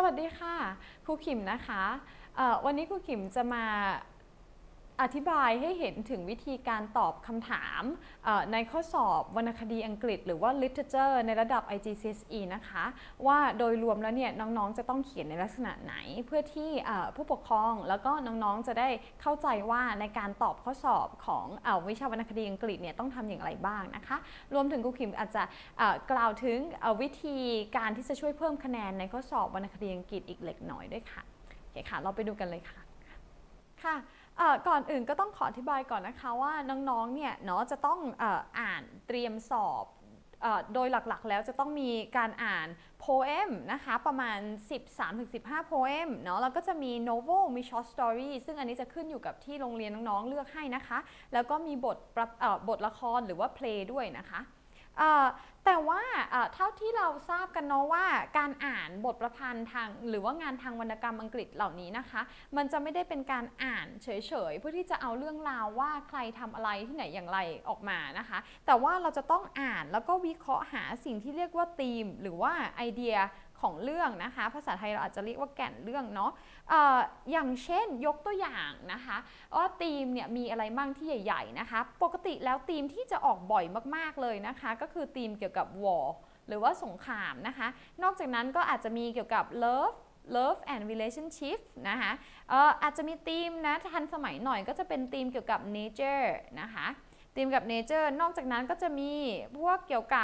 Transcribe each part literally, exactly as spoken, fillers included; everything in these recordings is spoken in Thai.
วัสดีค่ะครูขิมนะคะวันนี้ครูขิมจะมาอธิบายให้เห็นถึงวิธีการตอบคำถามในข้อสอบวรรณคดีอังกฤษหรือว่า literature ในระดับ ไอ จี ซี เอส อี นะคะว่าโดยรวมแล้วเนี่ยน้องๆจะต้องเขียนในลักษณะไหนเพื่อที่ผู้ปกครองแล้วก็น้องๆจะได้เข้าใจว่าในการตอบข้อสอบของวิชาวรรณคดีอังกฤษเนี่ยต้องทำอย่างไรบ้างนะคะรวมถึงครูขิมอาจจะกล่าวถึงวิธีการที่จะช่วยเพิ่มคะแนนในข้อสอบวรรณคดีอังกฤษอีกเล็กน้อยด้วยค่ะโอเคค่ะเราไปดูกันเลยค่ะค่ะก่อนอื่นก็ต้องขออธิบายก่อนนะคะว่าน้องๆเนี่ยเนาะจะต้องอ่านเตรียมสอบโดยหลักๆแล้วจะต้องมีการอ่านโพเอมนะคะประมาณ สิบสามถึงสิบห้า โพเอมเนาะแล้วก็จะมีโนเวลมีช็อตสตอรี่ซึ่งอันนี้จะขึ้นอยู่กับที่โรงเรียนน้องๆเลือกให้นะคะแล้วก็มีบทบทละครหรือว่าเพลงด้วยนะคะแต่ว่าเท่าที่เราทราบกันเนาะว่าการอ่านบทประพันธ์ทางหรือว่างานทางวรรณกรรมอังกฤษเหล่านี้นะคะมันจะไม่ได้เป็นการอ่านเฉยๆเพื่อที่จะเอาเรื่องราวว่าใครทำอะไรที่ไหนอย่างไรออกมานะคะแต่ว่าเราจะต้องอ่านแล้วก็วิเคราะห์หาสิ่งที่เรียกว่าธีมหรือว่าไอเดียของเรื่องนะคะภาษาไทยเราอาจจะเรียกว่าแก่นเรื่องเนาะ อ, อย่างเช่นยกตัวอย่างนะคะว่าธีมเนี่ยมีอะไรบ้างที่ใหญ่ๆนะคะปกติแล้วธีมที่จะออกบ่อยมากๆเลยนะคะก็คือธีมเกี่ยวกับ war หรือว่าสงครามนะคะนอกจากนั้นก็อาจจะมีเกี่ยวกับ love love and relationship นะคะอาจจะมีธีมนะทันสมัยหน่อยก็จะเป็นธีมเกี่ยวกับ nature นะคะธีมกับ nature นอกจากนั้นก็จะมีพวกเกี่ยวกับ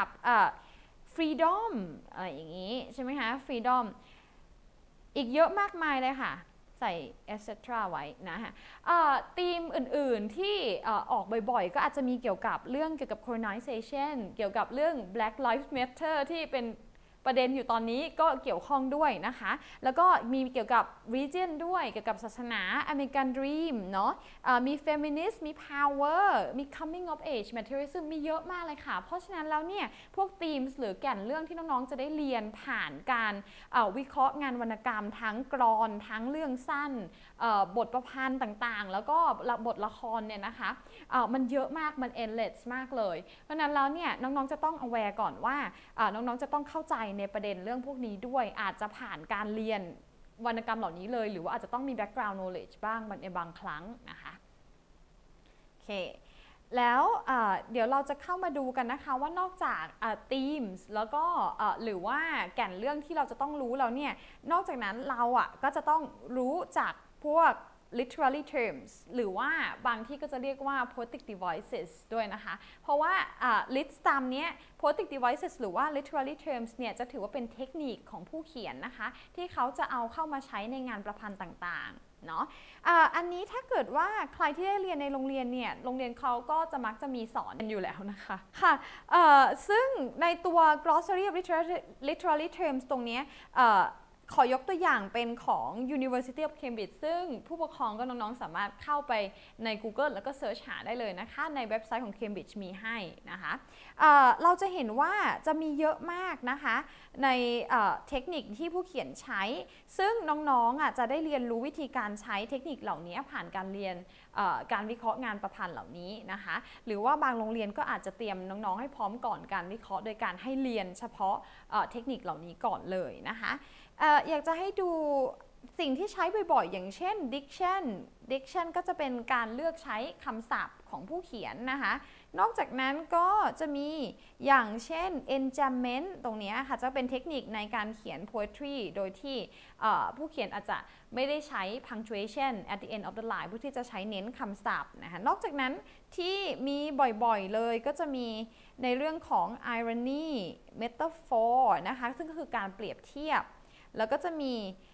freedom อะไรอย่างนี้ใช่ไหมคะ freedom อีกเยอะมากมายเลยค่ะใส่ et cetera ไว้นะคะธีมอื่นๆที่ออกบ่อยๆก็อาจจะมีเกี่ยวกับเรื่องเกี่ยวกับ colonization เกี่ยวกับเรื่อง black lives matter ที่เป็นประเด็นอยู่ตอนนี้ก็เกี่ยวข้องด้วยนะคะแล้วก็มีเกี่ยวกับ region ด้วยเกี่ยวกับศาสนา American Dream เนาะมี feminist มี power มี coming of age materialism มีเยอะมากเลยค่ะเพราะฉะนั้นแล้วเนี่ยพวก themes หรือแก่นเรื่องที่น้องๆจะได้เรียนผ่านการวิเคราะห์งานวรรณกรรมทั้งกลอนทั้งเรื่องสั้นบทประพันธ์ต่างๆแล้วก็บทละครเนี่ยนะคะมันเยอะมากมัน endless มากเลยเพราะฉะนั้นแล้วเนี่ยน้องๆจะต้อง aware ก่อนว่าน้องๆจะต้องเข้าใจในประเด็นเรื่องพวกนี้ด้วยอาจจะผ่านการเรียนวรรณกรรมเหล่านี้เลยหรือว่าอาจจะต้องมี background knowledge บ้างในบางครั้งนะคะโอเคแล้วเดี๋ยวเราจะเข้ามาดูกันนะคะว่านอกจาก themes แล้วก็หรือว่าแก่นเรื่องที่เราจะต้องรู้แล้วเนี่ยนอกจากนั้นเราอ่ะก็จะต้องรู้จากพวกliterary terms หรือว่าบางที่ก็จะเรียกว่า poetic devices ด้วยนะคะเพราะว่า list ตามนี้ poetic devices หรือว่า literary terms เนี่ยจะถือว่าเป็นเทคนิคของผู้เขียนนะคะที่เขาจะเอาเข้ามาใช้ในงานประพันธ์ต่างๆเนาะ อันนี้ถ้าเกิดว่าใครที่ได้เรียนในโรงเรียนเนี่ยโรงเรียนเขาก็จะมักจะมีสอนอยู่แล้วนะคะค่ะซึ่งในตัว glossary of literary terms ตรงนี้ขอยกตัวอย่างเป็นของ University of Cambridge ซึ่งผู้ปกครองก็น้องๆสามารถเข้าไปใน Google แล้วก็เสิร์ชหาได้เลยนะคะในเว็บไซต์ของ Cambridge มีให้นะคะเเราจะเห็นว่าจะมีเยอะมากนะคะในเทคนิคที่ผู้เขียนใช้ซึ่งน้องๆจะได้เรียนรู้วิธีการใช้เทคนิคเหล่านี้ผ่านการเรียนการวิเคราะห์งานประพันธ์เหล่านี้นะคะหรือว่าบางโรงเรียนก็อาจจะเตรียมน้องๆให้พร้อมก่อนการวิเคราะห์โดยการให้เรียนเฉพาะเทคนิคเหล่านี้ก่อนเลยนะคะอยากจะให้ดูสิ่งที่ใช้บ่อยๆอย่างเช่น diction diction ก็จะเป็นการเลือกใช้คำศัพท์ของผู้เขียนนะคะนอกจากนั้นก็จะมีอย่างเช่น enjambment ตรงนี้ค่ะจะเป็นเทคนิคในการเขียน poetry โดยที่ผู้เขียนอาจจะไม่ได้ใช้ punctuation at the end of the line เพื่อที่จะใช้เน้นคำศัพท์นะคะนอกจากนั้นที่มีบ่อยๆเลยก็จะมีในเรื่องของ irony metaphor นะคะซึ่งก็คือการเปรียบเทียบแล้วก็จะมี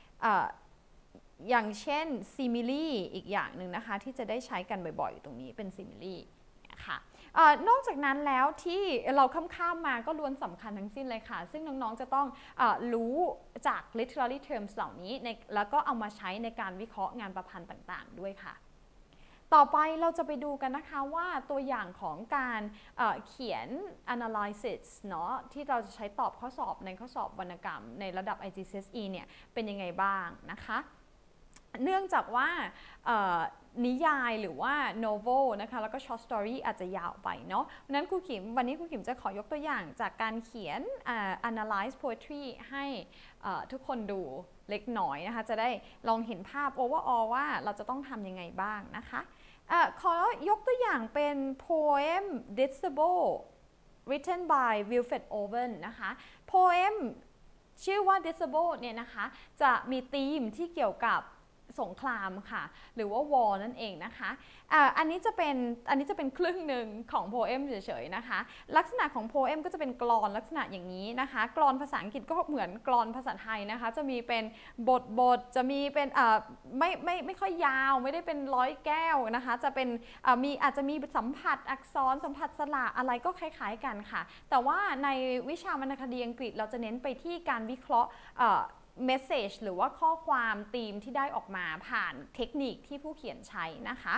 อย่างเช่น simile อีกอย่างหนึ่งนะคะที่จะได้ใช้กันบ่อยๆตรงนี้เป็น simile ค่ะนอกจากนั้นแล้วที่เราข้ามๆมาก็ล้วนสำคัญทั้งสิ้นเลยค่ะซึ่งน้องๆจะต้องอรู้จาก literary terms เหล่านี้ในแล้วก็เอามาใช้ในการวิเคราะห์งานประพันธ์ต่างๆด้วยค่ะต่อไปเราจะไปดูกันนะคะว่าตัวอย่างของการเเขียน analysis เนาะที่เราจะใช้ตอบข้อสอบในข้อสอบวรรณกรรมในระดับ ไอ จี ซี เอส อี เนี่ยเป็นยังไงบ้างนะคะเนื่องจากว่านิยายหรือว่าโนเวลนะคะแล้วก็ช็อตสตอรี่อาจจะยาวไปเนาะเพราะนั้นครูขิมวันนี้ครูขิมจะขอยกตัวอย่างจากการเขียน analyze poetry ให้ทุกคนดูเล็กน้อยนะคะจะได้ลองเห็นภาพ overall ว่าเราจะต้องทำยังไงบ้างนะคะอะขอยกตัวอย่างเป็น poem Disable written by Wilfred Owen นะคะ poem ชื่อว่า Disable เนี่ยนะคะจะมีธีมที่เกี่ยวกับสงครามค่ะหรือว่า war นั่นเองนะคะอ่าอันนี้จะเป็นอันนี้จะเป็นครึ่งหนึ่งของโพเอมเฉยๆนะคะลักษณะของโพเอมก็จะเป็นกลอนลักษณะอย่างนี้นะคะกลอนภาษาอังกฤษก็เหมือนกลอนภาษาไทยนะคะจะมีเป็นบทบทจะมีเป็นอ่าไม่ไม่ไม่ค่อยยาวไม่ได้เป็นร้อยแก้วนะคะจะเป็นอ่ามีอาจจะมีสัมผัสอักษรสัมผัสสระอะไรก็คล้ายๆกันค่ะแต่ว่าในวิชาวรรณคดีอังกฤษเราจะเน้นไปที่การวิเคราะห์เมสเซจหรือว่าข้อความธีมที่ได้ออกมาผ่านเทคนิคที่ผู้เขียนใช้นะคะ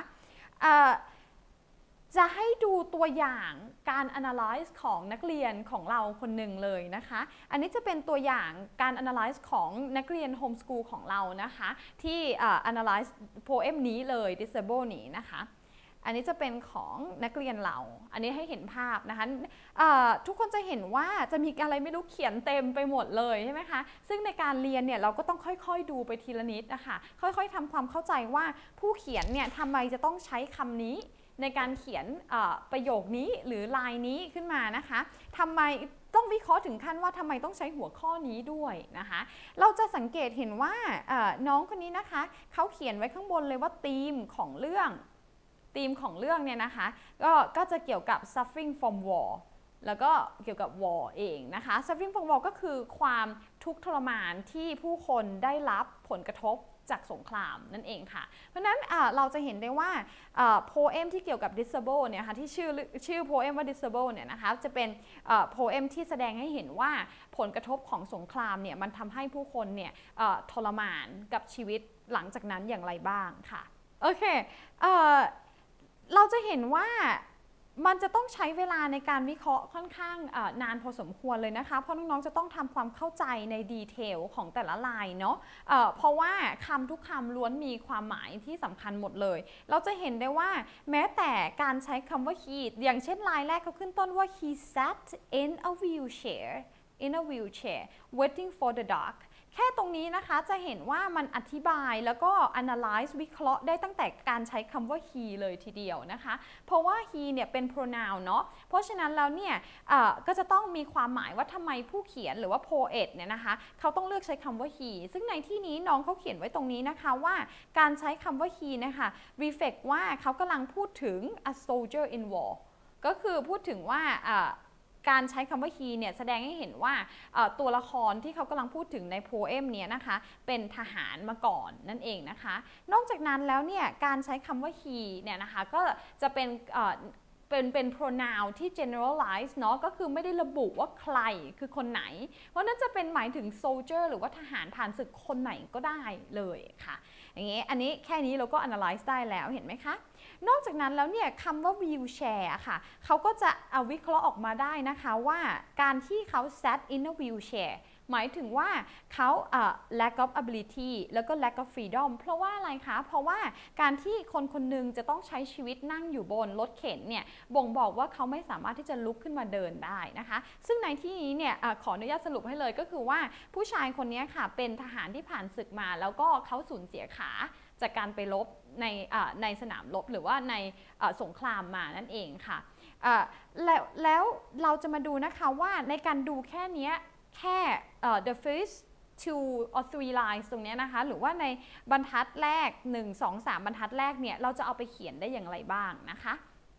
จะให้ดูตัวอย่างการ analyze ของนักเรียนของเราคนหนึ่งเลยนะคะอันนี้จะเป็นตัวอย่างการ analyze ของนักเรียน homeschool ของเรานะคะที่ analyze poem นี้เลย Disable นี้นะคะอันนี้จะเป็นของนักเรียนเราอันนี้ให้เห็นภาพนะคะทุกคนจะเห็นว่าจะมีอะไรไม่รู้เขียนเต็มไปหมดเลยใช่ไหมคะซึ่งในการเรียนเนี่ยเราก็ต้องค่อยๆดูไปทีละนิดนะคะค่อยๆทำความเข้าใจว่าผู้เขียนเนี่ยทำไมจะต้องใช้คำนี้ในการเขียนประโยคนี้หรือลายนี้ขึ้นมานะคะทำไมต้องวิเคราะห์ถึงขั้นว่าทำไมต้องใช้หัวข้อนี้ด้วยนะคะเราจะสังเกตเห็นว่าน้องคนนี้นะคะเขาเขียนไว้ข้างบนเลยว่าธีมของเรื่องธีมของเรื่องเนี่ยนะคะก็ก็จะเกี่ยวกับ suffering from war แล้วก็เกี่ยวกับ war เองนะคะ suffering from war ก็คือความทุกข์ทรมานที่ผู้คนได้รับผลกระทบจากสงครามนั่นเองค่ะเพราะฉะนั้นเราจะเห็นได้ว่าโพเอมที่เกี่ยวกับ disable เนี่ยค่ะที่ชื่อชื่อโพเอมว่า disable เนี่ยนะคะจะเป็นโพเอมที่แสดงให้เห็นว่าผลกระทบของสงครามเนี่ยมันทำให้ผู้คนเนี่ยทรมานกับชีวิตหลังจากนั้นอย่างไรบ้างค่ะโอเคเราจะเห็นว่ามันจะต้องใช้เวลาในการวิเคราะห์ค่อนข้างนานพอสมควรเลยนะคะเพราะน้องๆจะต้องทำความเข้าใจในดีเทลของแต่ละลายเนาะเอ่อเพราะว่าคำทุกคำล้วนมีความหมายที่สำคัญหมดเลยเราจะเห็นได้ว่าแม้แต่การใช้คำว่า he อย่างเช่นลายแรกเขาขึ้นต้นว่า he sat in a wheelchair in a wheelchair waiting for the darkแค่ตรงนี้นะคะจะเห็นว่ามันอธิบายแล้วก็ analyze วิเคราะห์ได้ตั้งแต่การใช้คำว่า he เลยทีเดียวนะคะเพราะว่า he เนี่ยเป็น pronoun เนาะเพราะฉะนั้นแล้วเนี่ยก็จะต้องมีความหมายว่าทำไมผู้เขียนหรือว่า poet เนี่ยนะคะเขาต้องเลือกใช้คำว่า he ซึ่งในที่นี้น้องเขาเขียนไว้ตรงนี้นะคะว่าการใช้คำว่า he นะคะ reflect ว่าเขากำลังพูดถึง a soldier in war ก็คือพูดถึงว่าการใช้คำว่า he เนี่ยแสดงให้เห็นว่าตัวละครที่เขากำลังพูดถึงในโพเอมเนี่ยนะคะเป็นทหารมาก่อนนั่นเองนะคะนอกจากนั้นแล้วเนี่ยการใช้คำว่า he เนี่ยนะคะก็จะเป็นเป็นเป็น pronoun ที่ generalize เนาะก็คือไม่ได้ระบุว่าใครคือคนไหนเพราะนั้นจะเป็นหมายถึง soldier หรือว่าทหารผ่านศึกคนไหนก็ได้เลยค่ะอย่างนี้อันนี้แค่นี้เราก็ analyze ได้แล้วเห็นไหมคะนอกจากนั้นแล้วเนี่ยคำว่า wheelchair ค่ะเขาก็จะเอาวิเคราะห์ออกมาได้นะคะว่าการที่เขา sat in a wheelchair หมายถึงว่าเขา uh, lack of ability แล้วก็ lack of freedom เพราะว่าอะไรคะเพราะว่าการที่คนคนหนึ่งจะต้องใช้ชีวิตนั่งอยู่บนรถเข็นเนี่ยบ่งบอกว่าเขาไม่สามารถที่จะลุกขึ้นมาเดินได้นะคะซึ่งในที่นี้เนี่ย uh, ขออนุญาตสรุปให้เลยก็คือว่าผู้ชายคนนี้ค่ะเป็นทหารที่ผ่านศึกมาแล้วก็เขาสูญเสียขาจากการไปรบในในสนามรบหรือว่าในสงครามมานั่นเองค่ะแล้วแล้วเราจะมาดูนะคะว่าในการดูแค่นี้แค่ the first two or three lines ตรงนี้นะคะหรือว่าในบรรทัดแรกหนึ่ง สอง สามบรรทัดแรกเนี่ยเราจะเอาไปเขียนได้อย่างไรบ้างนะคะ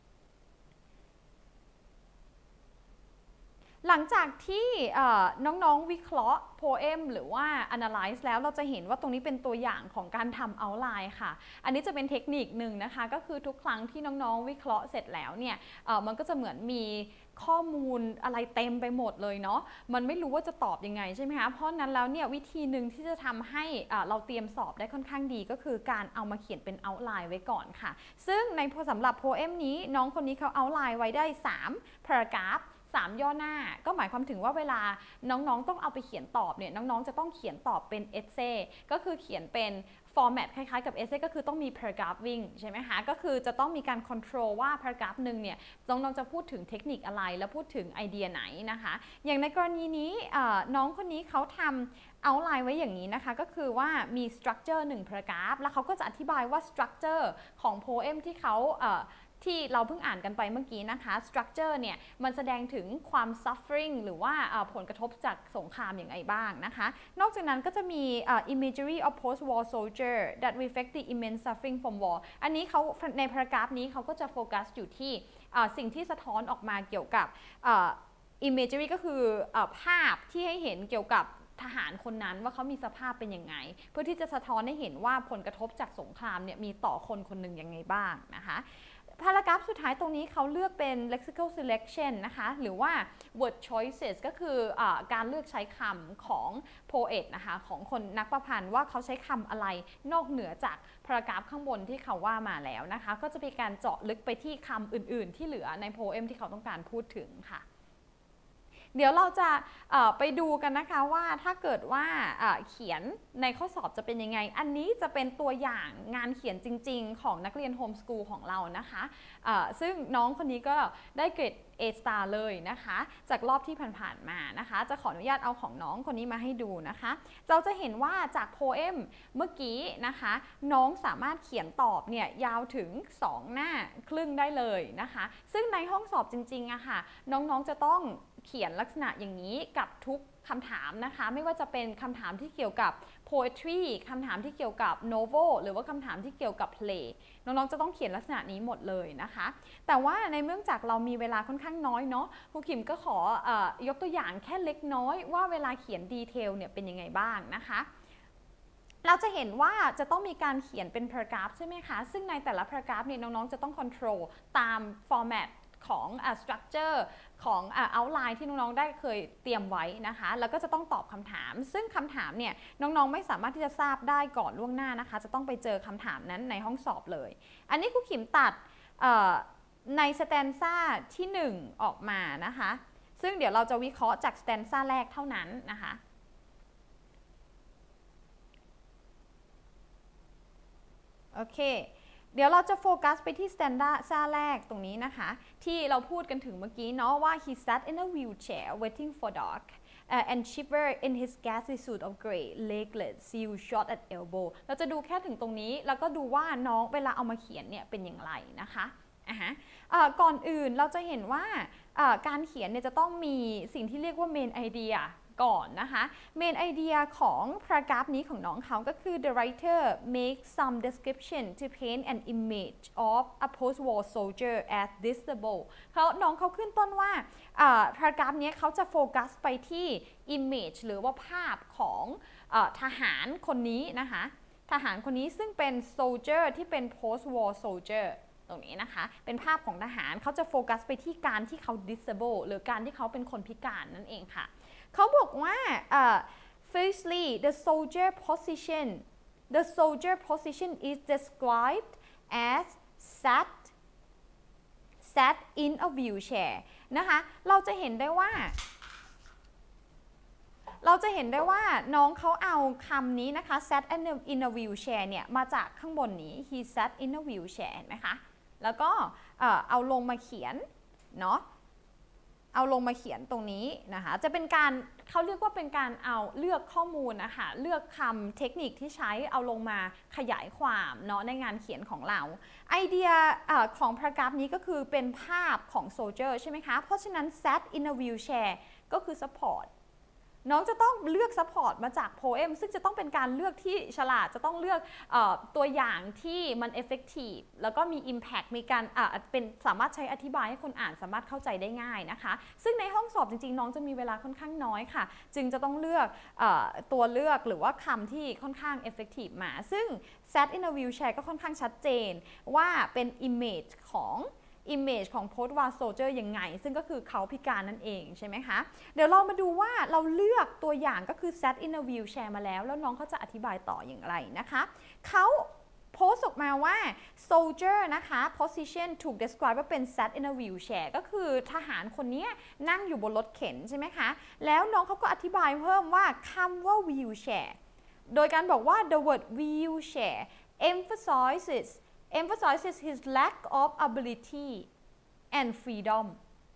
หลังจากที่น้องๆวิเคราะห์โพเอมหรือว่า analyze แล้วเราจะเห็นว่าตรงนี้เป็นตัวอย่างของการทำ outline ค่ะอันนี้จะเป็นเทคนิคหนึ่งนะคะก็คือทุกครั้งที่น้องๆวิเคราะห์เสร็จแล้วเนี่ยมันก็จะเหมือนมีข้อมูลอะไรเต็มไปหมดเลยเนาะมันไม่รู้ว่าจะตอบยังไงใช่ไหมคะเพราะนั้นแล้วเนี่ยวิธีหนึ่งที่จะทำให้เราเตรียมสอบได้ค่อนข้างดีก็คือการเอามาเขียนเป็น outline ไว้ก่อนค่ะซึ่งในสำหรับโพเอมนี้น้องคนนี้เขา outline ไว้ได้สาม paragraphสามย่อหน้าก็หมายความถึงว่าเวลาน้องๆต้องเอาไปเขียนตอบเนี่ยน้องๆจะต้องเขียนตอบเป็นเอเซก็คือเขียนเป็น format คล้ายๆกับ essay ก็คือต้องมี paragraphing ใช่ไหมคะก็คือจะต้องมีการ control ว่า paragraph หนึ่งเนี่ยน้องๆจะพูดถึงเทคนิคอะไรแล้วพูดถึงไอเดียไหนนะคะอย่างในกรณีนี้น้องคนนี้เขาทำเอาไลน์ไว้อย่างนี้นะคะก็คือว่ามี structure หนึ่ง paragraph แล้วเขาก็จะอธิบายว่า structure ของ poem ที่เขาที่เราเพิ่งอ่านกันไปเมื่อกี้นะคะ structure เนี่ยมันแสดงถึงความ suffering หรือว่าผลกระทบจากสงครามอย่างไรบ้างนะคะนอกจากนั้นก็จะมี imagery of post-war soldier that reflect the immense suffering from war อันนี้เขาในพารากราฟนี้เขาก็จะโฟกัสอยู่ที่สิ่งที่สะท้อนออกมาเกี่ยวกับ imagery ก็คือภาพที่ให้เห็นเกี่ยวกับทหารคนนั้นว่าเขามีสภาพเป็นยังไงเพื่อที่จะสะท้อนให้เห็นว่าผลกระทบจากสงครามเนี่ยมีต่อคนคนหนึ่งยังไงบ้างนะคะพารากราฟสุดท้ายตรงนี้เขาเลือกเป็น lexical selection นะคะหรือว่า word choices ก็คืออการเลือกใช้คำของ poet นะคะของคนนักประพันธ์ว่าเขาใช้คำอะไรนอกเหนือจากพารากราฟข้างบนที่เขาว่ามาแล้วนะคะก็จะเป็นการเจาะลึกไปที่คำอื่นๆที่เหลือใน poem ที่เขาต้องการพูดถึงค่ะเดี๋ยวเราจะไปดูกันนะคะว่าถ้าเกิดว่าเขียนในข้อสอบจะเป็นยังไงอันนี้จะเป็นตัวอย่างงานเขียนจริงๆของนักเรียนโฮมสกูลของเรานะคะซึ่งน้องคนนี้ก็ได้เกรด เอ สตาร์ เลยนะคะจากรอบที่ผ่านๆมานะคะจะขออนุญาตเอาของน้องคนนี้มาให้ดูนะคะเราจะเห็นว่าจากโพเอมเมื่อกี้นะคะน้องสามารถเขียนตอบเนี่ยยาวถึงสองหน้าครึ่งได้เลยนะคะซึ่งในห้องสอบจริงๆอะค่ะน้องๆจะต้องเขียนลักษณะอย่างนี้กับทุกคำถามนะคะไม่ว่าจะเป็นคำถามที่เกี่ยวกับ poetry คำถามที่เกี่ยวกับ novel หรือว่าคำถามที่เกี่ยวกับ play น้องๆจะต้องเขียนลักษณะนี้หมดเลยนะคะแต่ว่าในเนื่องจากเรามีเวลาค่อนข้างน้อยเนาะครูขิมก็ขอเอ่อยกตัวอย่างแค่เล็กน้อยว่าเวลาเขียนดีเทลเนี่ยเป็นยังไงบ้างนะคะเราจะเห็นว่าจะต้องมีการเขียนเป็น paragraph ใช่ไหมคะซึ่งในแต่ละ paragraph เนี่ยน้องๆจะต้อง control ตาม formatของ uh, structure ของ uh, outline ที่น้องๆได้เคยเตรียมไว้นะคะแล้วก็จะต้องตอบคำถามซึ่งคำถามเนี่ยน้องๆไม่สามารถที่จะทราบได้ก่อนล่วงหน้านะคะจะต้องไปเจอคำถามนั้นในห้องสอบเลยอันนี้ครูขิมตัด uh, ใน stanza ที่หนึ่งออกมานะคะซึ่งเดี๋ยวเราจะวิเคราะห์จาก stanza แรกเท่านั้นนะคะโอเคเดี๋ยวเราจะโฟกัสไปที่ stanza แรกตรงนี้นะคะที่เราพูดกันถึงเมื่อกี้เนาะว่า he sat in a wheelchair waiting for dark uh, and shivered in his ghastly suit of grey legless seal shot at elbow เราจะดูแค่ถึงตรงนี้แล้วก็ดูว่าน้องเวลาเอามาเขียนเนี่ยเป็นอย่างไรนะคะอ่ะฮะก่อนอื่นเราจะเห็นว่าการเขียนเนี่ยจะต้องมีสิ่งที่เรียกว่า main ideaก่อนนะคะ main idea ของพารากราฟนี้ของน้องเขาก็คือ the writer makes some description to paint an image of a post-war soldier as disable เขาน้องเขาขึ้นต้นว่าพารากราฟนี้เขาจะโฟกัสไปที่ image หรือว่าภาพของทหารคนนี้นะคะทหารคนนี้ซึ่งเป็น soldier ที่เป็น post-war soldierตรงนี้นะคะเป็นภาพของทหารเขาจะโฟกัสไปที่การที่เขา disable หรือการที่เขาเป็นคนพิการนั่นเองค่ะเขาบอกว่า uh, firstly the soldier position the soldier position is described as sat sat in a wheelchair นะคะเราจะเห็นได้ว่าเราจะเห็นได้ว่าน้องเขาเอาคำนี้นะคะ sat in a wheelchair เนี่ยมาจากข้างบนนี้ he sat in a wheelchair เห็นไหมคะแล้วก็เอาลงมาเขียนเนาะเอาลงมาเขียนตรงนี้นะคะจะเป็นการเขาเรียกว่าเป็นการเอาเลือกข้อมูลนะคะเลือกคำเทคนิคที่ใช้เอาลงมาขยายความเนาะในงานเขียนของเราไอเดียของพารากราฟนี้ก็คือเป็นภาพของโซลเจอร์ใช่ไหมคะเพราะฉะนั้น sat in a wheelchair ก็คือ supportน้องจะต้องเลือก support มาจาก poem ซึ่งจะต้องเป็นการเลือกที่ฉลาดจะต้องเลือกเออตัวอย่างที่มัน effective แล้วก็มี impact มีการเป็นสามารถใช้อธิบายให้คนอ่านสามารถเข้าใจได้ง่ายนะคะซึ่งในห้องสอบจริงๆน้องจะมีเวลาค่อนข้างน้อยค่ะจึงจะต้องเลือกเออตัวเลือกหรือว่าคำที่ค่อนข้าง effective มาซึ่ง sat in a wheelchair ก็ค่อนข้างชัดเจนว่าเป็น image ของ image ของ post-war soldier ยังไงซึ่งก็คือเขาพิการนั่นเองใช่ไหมคะเดี๋ยวเรามาดูว่าเราเลือกตัวอย่างก็คือ sat in a wheelchair มาแล้วแล้วน้องเขาจะอธิบายต่ออย่างไรนะคะเขาโพสต์ออกมาว่า soldier นะคะ position ถูก describe ว่าเป็น sat in a wheelchair ก็คือทหารคนนี้นั่งอยู่บนรถเข็นใช่ไหมคะแล้วน้องเขาก็อธิบายเพิ่มว่าคำว่า wheelchair โดยการบอกว่า the word wheelchair emphasizes emphasizes his lack of ability and freedom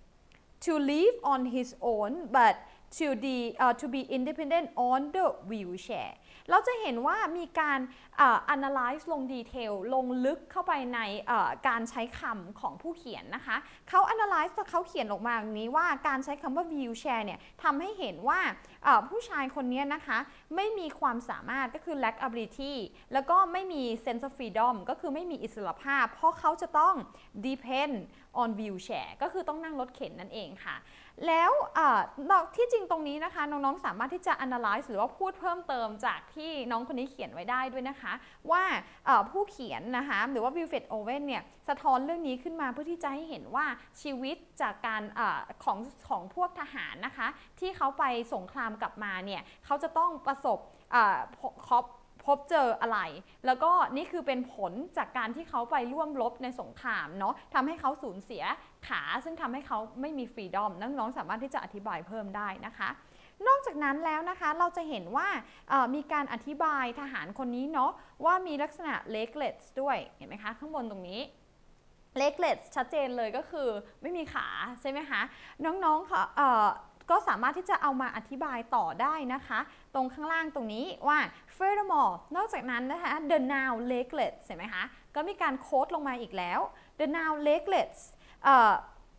to live on his own but to the uh, to be independent on the wheelchair เราจะเห็นว่ามีการ uh, analyze ลงดีเทลลงลึกเข้าไปใน uh, การใช้คำของผู้เขียนนะคะเขา analyze เขาเขียนออกมาอย่างนี้ว่าการใช้คำว่า wheelchair เนี่ยทำให้เห็นว่า uh, ผู้ชายคนนี้นะคะไม่มีความสามารถก็คือ lack ability แล้วก็ไม่มี sense of freedom ก็คือไม่มีอิสรภาพเพราะเขาจะต้อง depend on wheelchair ก็คือต้องนั่งรถเข็นนั่นเองค่ะแล้วที่จริงตรงนี้นะคะน้องๆสามารถที่จะ analyze หรือว่าพูดเพิ่มเติมจากที่น้องคนนี้เขียนไว้ได้ด้วยนะคะว่าผู้เขียนนะคะหรือว่าวิลเฟรดโอเว่นเนี่ยสะท้อนเรื่องนี้ขึ้นมาเพื่อที่จะให้เห็นว่าชีวิตจากการอของของพวกทหารนะคะที่เขาไปสงครามกลับมาเนี่ยเขาจะต้องประสบคอบพบเจออะไรแล้วก็นี่คือเป็นผลจากการที่เขาไปร่วมรบในสงครามเนาะทำให้เขาสูญเสียขาซึ่งทำให้เขาไม่มีฟรีดอมน้องๆสามารถที่จะอธิบายเพิ่มได้นะคะนอกจากนั้นแล้วนะคะเราจะเห็นว่ามีการอธิบายทหารคนนี้เนาะว่ามีลักษณะ legless ด้วยเห็นไหมคะข้างบนตรงนี้ legless ชัดเจนเลยก็คือไม่มีขาใช่ไหมคะน้องๆค่ะก็สามารถที่จะเอามาอธิบายต่อได้นะคะตรงข้างล่างตรงนี้ว่า furthermore นอกจากนั้นนะคะ the noun legless เห็นไหมคะก็มีการโค้ดลงมาอีกแล้ว the noun legless uh,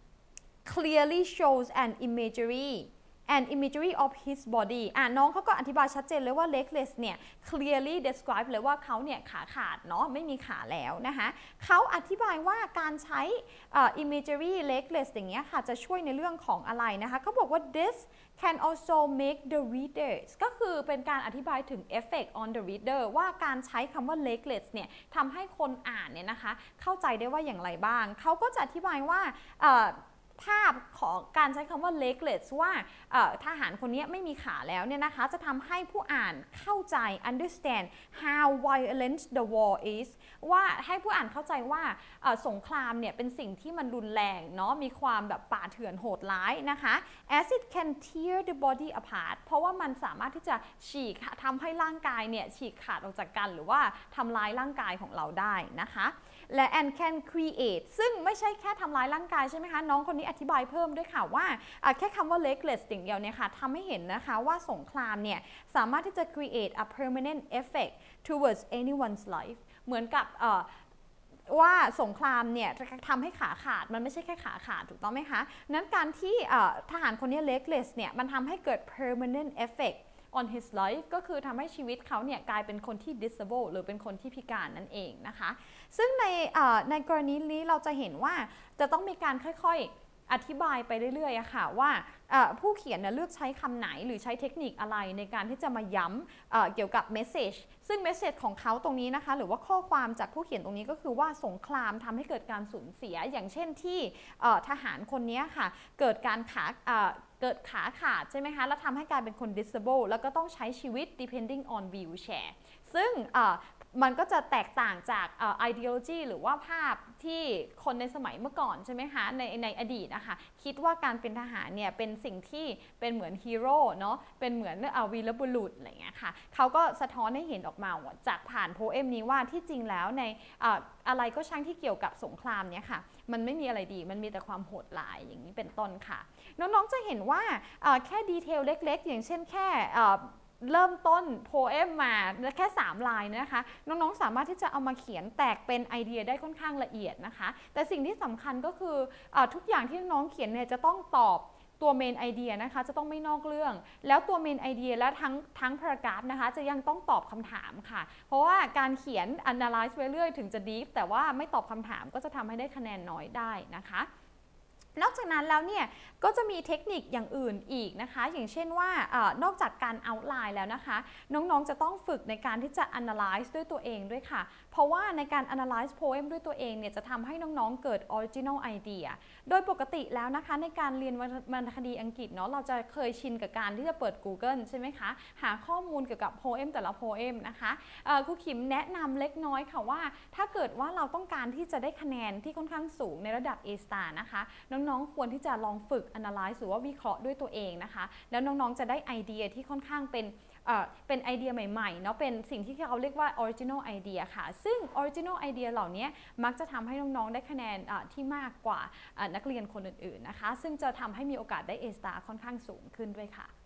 clearly shows an imagery and imagery of his body อ่ะน้องเขาก็อธิบายชัดเจนเลยว่า legless เนี่ย clearly describe เลยว่าเขาเนี่ยขาขาดเนาะไม่มีขาแล้วนะคะเขาอธิบายว่าการใช้ uh, imagery legless อย่างเงี้ยค่ะจะช่วยในเรื่องของอะไรนะคะเขาบอกว่า this can also make the readers ก็คือเป็นการอธิบายถึง effect on the reader ว่าการใช้คำว่า legless เนี่ยทำให้คนอ่านเนี่ยนะคะเข้าใจได้ว่าอย่างไรบ้างเขาก็จะอธิบายว่า uh,ภาพของการใช้คำว่า legless ว่าทหารคนนี้ไม่มีขาแล้วเนี่ยนะคะจะทำให้ผู้อ่านเข้าใจ understand how violent the war is ว่าให้ผู้อ่านเข้าใจว่าสงครามเนี่ยเป็นสิ่งที่มันรุนแรงเนาะมีความแบบป่าเถื่อนโหดร้ายนะคะ as it can tear the body apart เพราะว่ามันสามารถที่จะฉีกทำให้ร่างกายเนี่ยฉีกขาดออกจากกันหรือว่าทำลายร่างกายของเราได้นะคะและ and can create ซึ่งไม่ใช่แค่ทำลายร่างกายใช่ไหมคะน้องคนนี้อธิบายเพิ่มด้วยค่ะว่าแค่คำว่า legless อย่างเดียวเนี่ยค่ะทำให้เห็นนะคะว่าสงครามเนี่ยสามารถที่จะ create a permanent effect towards anyone's life เหมือนกับว่าสงครามเนี่ยทำให้ขาขาดมันไม่ใช่แค่ขาขาดถูกต้องไหมคะนั้นการที่ทหารคนนี้ legless เนี่ยมันทำให้เกิด permanent effect on his life ก็คือทำให้ชีวิตเขาเนี่ยกลายเป็นคนที่ disable หรือเป็นคนที่พิการนั่นเองนะคะซึ่งในในกรณีนี้เราจะเห็นว่าจะต้องมีการค่อยๆอธิบายไปเรื่อยๆอะค่ะว่าผู้เขียนเลือกใช้คำไหนหรือใช้เทคนิคอะไรในการที่จะมาย้ำเกี่ยวกับ message ซึ่ง message ของเขาตรงนี้นะคะหรือว่าข้อความจากผู้เขียนตรงนี้ก็คือว่าสงครามทำให้เกิดการสูญเสียอย่างเช่นที่ทหารคนนี้ค่ะเกิดการขาเกิดขาขาดใช่ไหมคะแล้วทำให้กลายเป็นคน disable แล้วก็ต้องใช้ชีวิต depending on wheelchair ซึ่งมันก็จะแตกต่างจาก ideology หรือว่าภาพที่คนในสมัยเมื่อก่อนใช่ไหมคะในในอดีตนะคะคิดว่าการเป็นทหารเนี่ยเป็นสิ่งที่เป็นเหมือนฮีโร่เนาะเป็นเหมือนวีรบุรุษอะไรเงี้ยค่ะเขาก็สะท้อนให้เห็นออกมาจากผ่านโพเอมนี้ว่าที่จริงแล้วในอะไรก็ช่างที่เกี่ยวกับสงครามเนี่ยค่ะมันไม่มีอะไรดีมันมีแต่ความโหดร้ายอย่างนี้เป็นต้นค่ะน้องๆจะเห็นว่าแค่ดีเทลเล็กๆอย่างเช่นแค่เริ่มต้นโพเอมมาแค่สามลายนะคะน้องๆสามารถที่จะเอามาเขียนแตกเป็นไอเดียได้ค่อนข้างละเอียดนะคะแต่สิ่งที่สำคัญก็คือทุกอย่างที่น้องเขียนเนี่ยจะต้องตอบตัวเมนไอเดียนะคะจะต้องไม่นอกเรื่องแล้วตัวเมนไอเดียและทั้งทั้งพารากราฟนะคะจะยังต้องตอบคำถามค่ะเพราะว่าการเขียน analyze ไปเรื่อยถึงจะ deep แต่ว่าไม่ตอบคำถามก็จะทำให้ได้คะแนนน้อยได้นะคะนอกจากนั้นแล้วเนี่ยก็จะมีเทคนิคอย่างอื่นอีกนะคะอย่างเช่นว่านอกจากการ outline แล้วนะคะน้องๆจะต้องฝึกในการที่จะ analyze ด้วยตัวเองด้วยค่ะเพราะว่าในการ analyze poem ด้วยตัวเองเนี่ยจะทำให้น้องๆเกิด original idea โดยปกติแล้วนะคะในการเรียนวรรณคดีอังกฤษเนาะเราจะเคยชินกับการที่จะเปิด Google ใช่ไหมคะหาข้อมูลเกี่ยวกับ poem แต่ละ poem นะคะครูขิมแนะนำเล็กน้อยค่ะว่าถ้าเกิดว่าเราต้องการที่จะได้คะแนนที่ค่อนข้างสูงในระดับ A star นะคะน้องๆควรที่จะลองฝึก analyze หรือว่าวิเคราะห์ด้วยตัวเองนะคะแล้วน้องๆจะได้ไอเดียที่ค่อนข้างเป็นเอ่อเป็นไอเดียใหม่ๆเนาะเป็นสิ่งที่เขาเรียกว่า original idea ค่ะซึ่ง original idea เหล่านี้มักจะทำให้น้องๆได้คะแนนที่มากกว่านักเรียนคนอื่นๆนะคะซึ่งจะทำให้มีโอกาสได้ A star ค่อนข้างสูงขึ้นด้วยค่ะ